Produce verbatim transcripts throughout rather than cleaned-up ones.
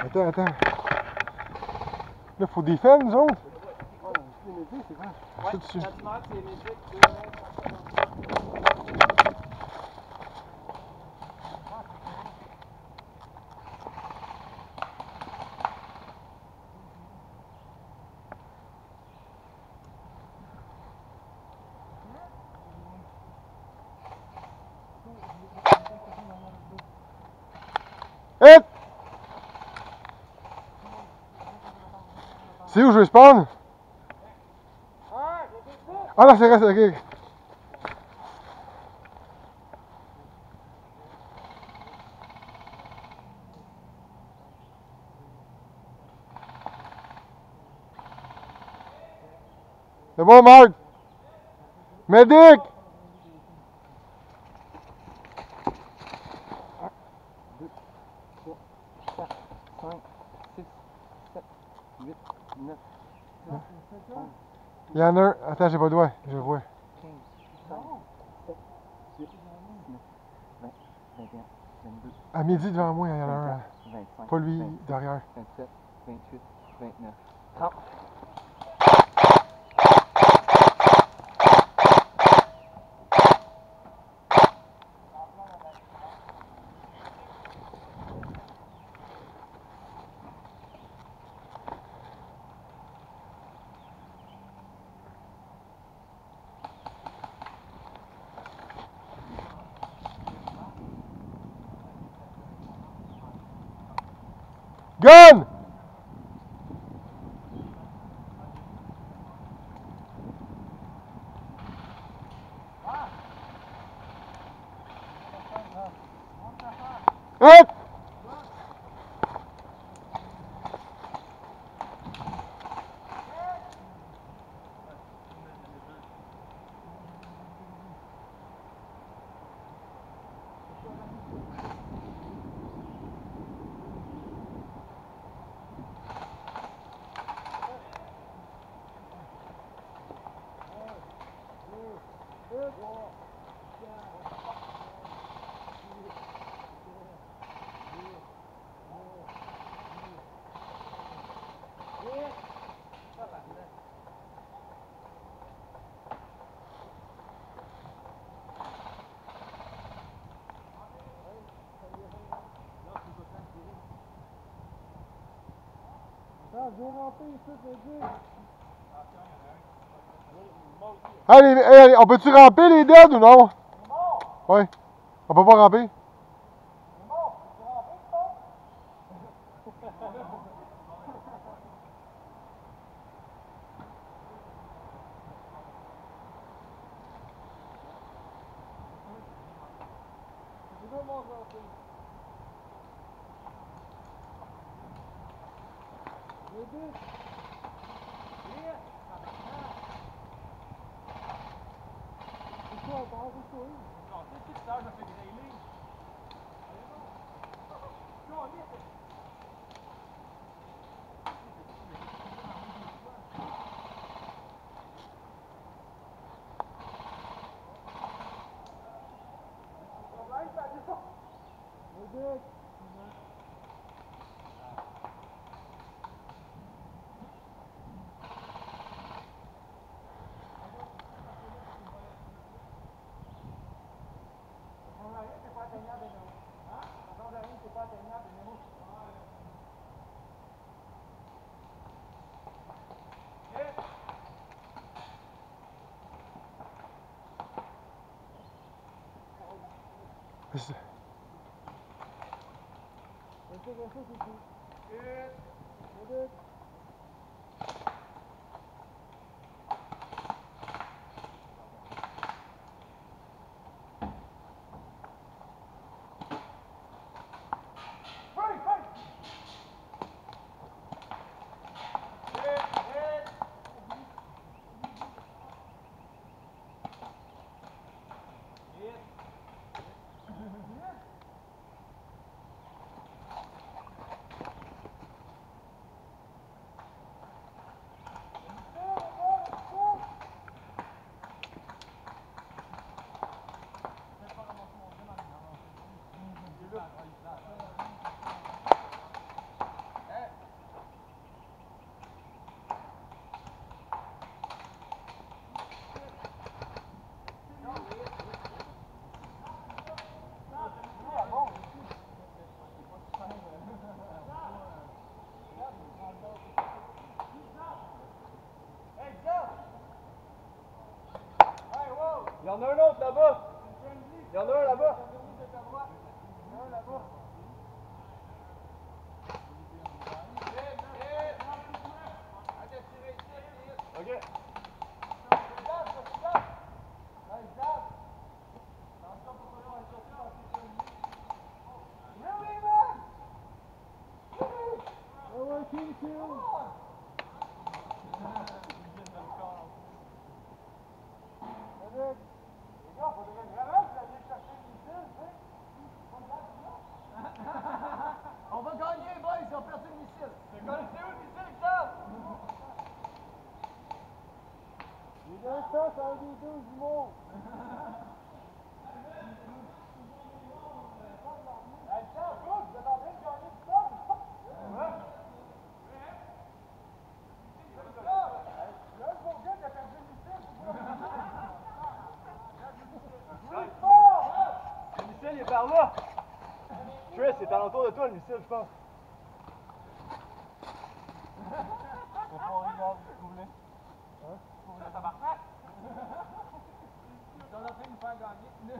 Attends, attends. Là, faut défendre, nous autres. Ouais, c'est les médics, c'est quoi? Ouais, Ça dessus. quand tu montes, c'est les médics. Hé! C'est où je vais spawn? Ah là, c'est resté, ok. C'est bon, Marc? Médic! deux, trois, quatre, cinq, six, sept, huit, neuf, dix, onze, Il y en a un. Attends, j'ai pas le doigt. Je le vois. quinze, seize, dix-sept, dix-huit, dix-neuf, vingt, vingt et un, vingt-deux, À midi devant moi, il y en a un. vingt-quatre, vingt-cinq, Pas lui, vingt-six, derrière. vingt-sept, vingt-huit, vingt-neuf, trente. Gun! Hé! Allez, allez, on peut-tu ramper les dead ou non? Oui. On peut pas ramper? On va gagner, boys, ils ont perdu le missile. C'est quoi, c'est où le missile, Charles? Les gars, ça, ça a des deux jumeaux. Le missile, il est par là. Chris, c'est alentour de toi, le missile, je pense. Faut pas regarder, si vous voulez. Hein? Si vous voulez, ça marche. Ils sont en train de nous faire gagner.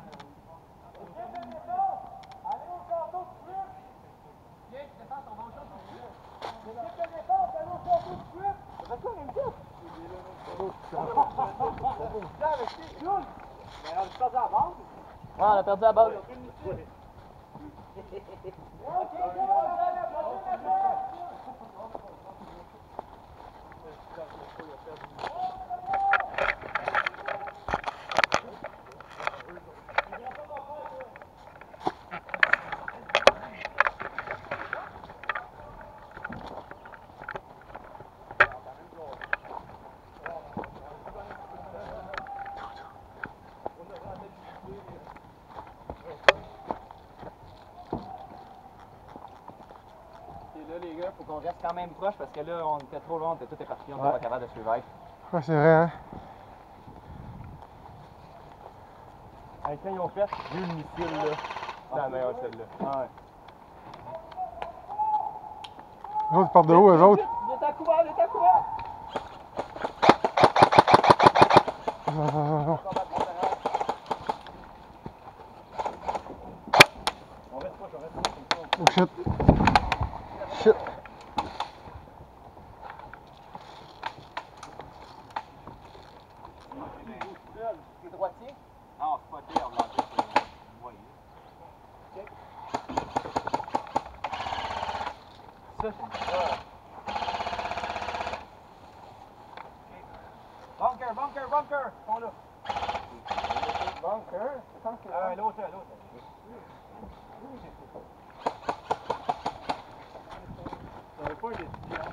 Allez au château de suite! Viens, Stéphane, on va au château de suite. L'équipe de défense, allez au château de suite! C'est quoi, même ça? Mais on a perdu la base. Ouais, on a perdu la base. Là, les gars, faut qu'on reste quand même proche parce que là, on était trop loin, on était tout éparpillés, on n'était pas capable de suivre. Ouais, c'est vrai, hein. Hey, quand ils ont fait, j'ai eu le missile, là. C'est la meilleure, celle-là. Ah ouais. Les autres, ils partent de où, eux autres? Il est à couvert, il est à couvert! Non, non, non, non. On reste proche, on reste proche. Oh shit. Shit. C'est droitier? Non, c'est pas clair, on va dire que vous voyez. Ok. Ça, c'est ça. Bunker, bunker, bunker! Ils sont là. Bunker? Euh, l'autre, l'autre. Ça veut pas les étudiants.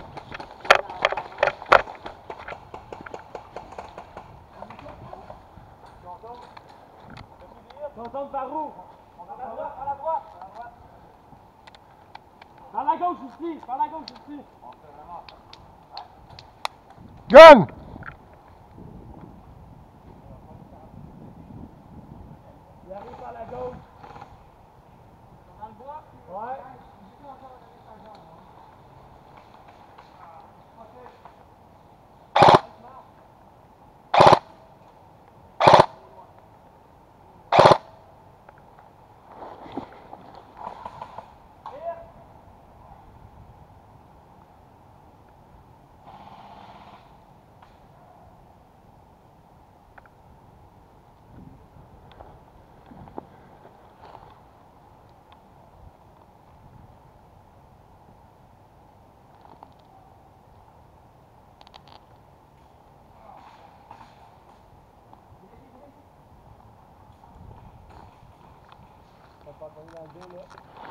On tombe par où? Par la droite, par la droite. Par la gauche ici, par la gauche ici. Gun! Il arrive par la gauche. Dans le bois? Ouais. On va pas tomber dans le dos là.